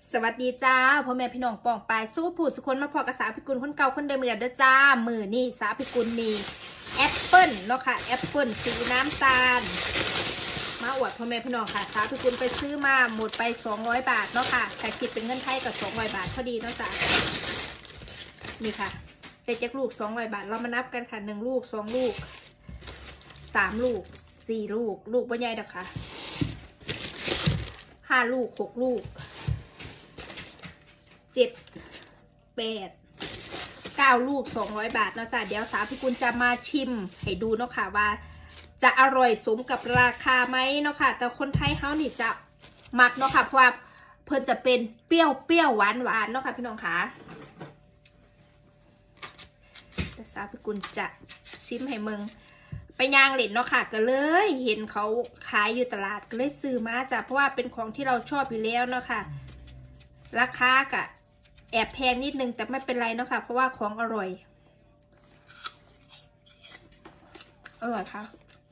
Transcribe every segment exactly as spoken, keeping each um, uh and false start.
สวัสดีจ้าพ่อแม่พี่น้องปองปายสู้ผู้สุคนมาพอกระสาพิกุลคนเก่าคนเดิมเหมือนเดิมจ้ามือนี่สาพิกุลมีแอปเปิ้ลเนาะค่ะแอปเปิ้ลสีน้ำตาลมาอวดพ่อแม่พี่น้องค่ะสาพิกุลไปซื้อมาหมดไปสองร้อยบาทเนาะค่ะแต่คิดเป็นเงินไทยกับสองร้อยบาทพอดีเนาะจ้านี่ค่ะเจ็ดจักลูกสองร้อยบาทเรามานับกันค่ะหนึ่งลูกสองลูกสามลูกสี่ลูกลูกบ่ใหญ่ดอกค่ะห้าลูกหกลูกเจ็ดแปดเก้าลูกสองร้อยบาทเนาะจ้ะเดี๋ยวสาวพี่กุลจะมาชิมให้ดูเนาะค่ะว่าจะอร่อยสมกับราคาไหมเนาะค่ะแต่คนไทยเฮานี่จะมักเนาะค่ะเพราะว่าเพิ่นจะเป็นเปรี้ยวเปรี้ยวหวานหวานเนาะค่ะพี่น้องค่ะแต่สาวพี่กุลจะชิมให้มึงไปย่างเล่นเนาะค่ะก็เลยเห็นเขาขายอยู่ตลาดก็เลยซื้อมาจ้ะเพราะว่าเป็นของที่เราชอบอยู่แล้วเนาะค่ะราคากะแอบแพงนิดนึงแต่ไม่เป็นไรเนาะค่ะเพราะว่าของอร่อยอร่อยค่ะ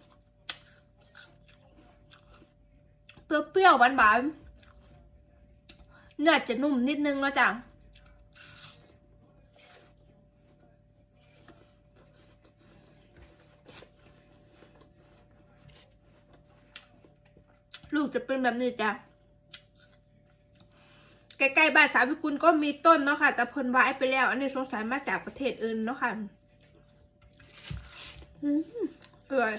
เปรี้ยวๆหวานๆเนื้อจะนุ่มนิดนึงเนาะจ้ะลูกจะเป็นแบบนี้จ้ะใกล้ๆบ้านสาวพิกุลก็มีต้นเนาะค่ะแต่เพิ่นไว้ไปแล้วอันนี้สงสัยมาจากประเทศอื่นเนาะค่ะอืมอร่อย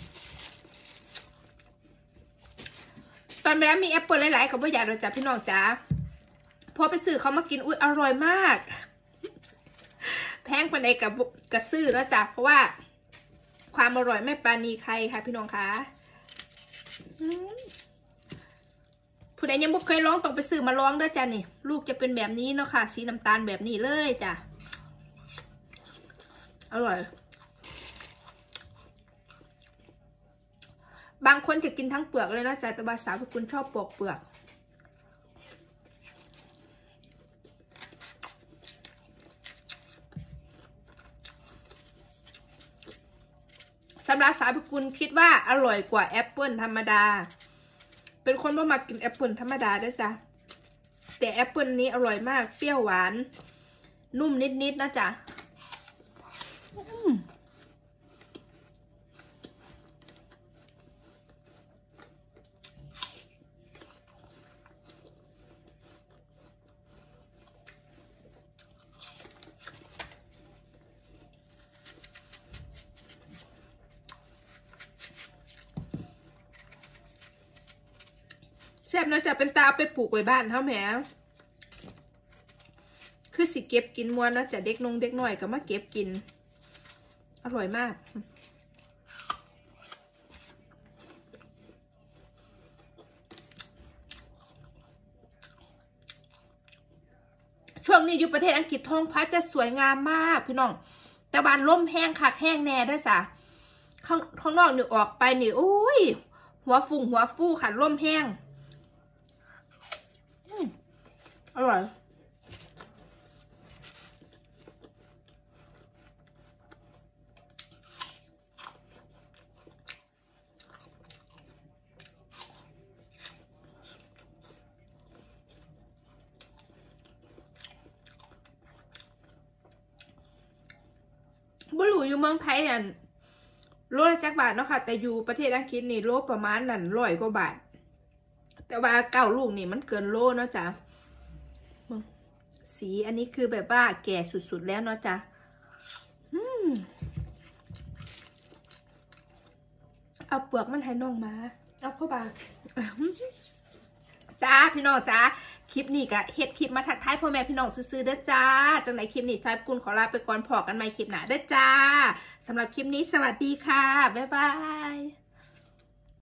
ตอนเวลามีแอปเปิลหลายๆกับว่าอยากเราจับพี่น้องจ๋าพอไปซื้อเขามากินอุ้ยอร่อยมากแพงปานใดกับกระซื้อแล้วจ้ะเพราะว่าความอร่อยไม่ปราณีใครค่ะพี่น้องคะผู้ใดยังไม่เคยลองต้องไปซื้อมาลองด้วยจ้ะนี่ลูกจะเป็นแบบนี้เนาะค่ะสีน้ำตาลแบบนี้เลยจ้ะอร่อยบางคนจะกินทั้งเปลือกเลยนะจ๊ะแต่ว่าสาวพิกุลชอบปอกเปลือกสำหรับสาวพิกุลคิดว่าอร่อยกว่าแอปเปิลธรรมดาเป็นคนไม่มากินแอปเปิลธรรมดาด้วยจ้ะแต่แอปเปิลนี้อร่อยมากเปรี้ยวหวานนุ่มนิดๆนะจ๊ะแซ่บเนาะจะเป็นตาไปปลูกไว้บ้านเท่าแหมคือสิเก็บกินมวนนะจะเด็กนงเด็กหน่อยก็มาเก็บกินอร่อยมากช่วงนี้อยู่ประเทศอังกฤษท้องฟ้าจะสวยงามมากพี่น้องแต่บานล่มแห้งคักแห้งแน่ด้วยจ้ะข้างข้างนอกนี่ออกไปนี่โอ้ยหัวฝุ่งหัวฟูค่ะล่มแห้งอร่อยบุหรี่อยู่เมืองไทยนั่นโลละจักบาทเนาะค่ะแต่อยู่ประเทศอังกฤษนี่โลประมาณนั่นร้อยกว่าบาทแต่ว่าเก้าลูกนี่มันเกินโลเนาะจ้ะสีอันนี้คือแบบว่าแก่สุดๆแล้วเนาะจ้ะเอาเปลือกมันให้น้องมาเอาเข้าไปจ้าพี่น้องจ้าคลิปนี้ก็เฮ็ดคลิปมาทักทายพ่อแม่พี่น้องซื้อๆเด้อจ้าจังไหนคลิปนี้สายกุลขอลาไปก่อนพอกันใหม่คลิปหน้าเด้อจ้าสำหรับคลิปนี้สวัสดีค่ะบ๊ายบาย